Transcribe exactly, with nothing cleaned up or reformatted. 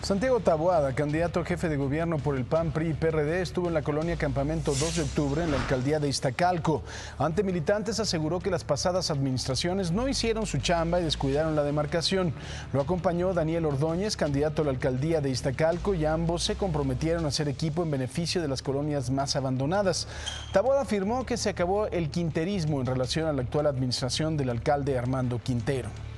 Santiago Taboada, candidato a jefe de gobierno por el P A N, P R I y P R D, estuvo en la colonia Campamento dos de octubre en la alcaldía de Iztacalco. Ante militantes aseguró que las pasadas administraciones no hicieron su chamba y descuidaron la demarcación. Lo acompañó Daniel Ordóñez, candidato a la alcaldía de Iztacalco, y ambos se comprometieron a hacer equipo en beneficio de las colonias más abandonadas. Taboada afirmó que se acabó el quinterismo en relación a la actual administración del alcalde Armando Quintero.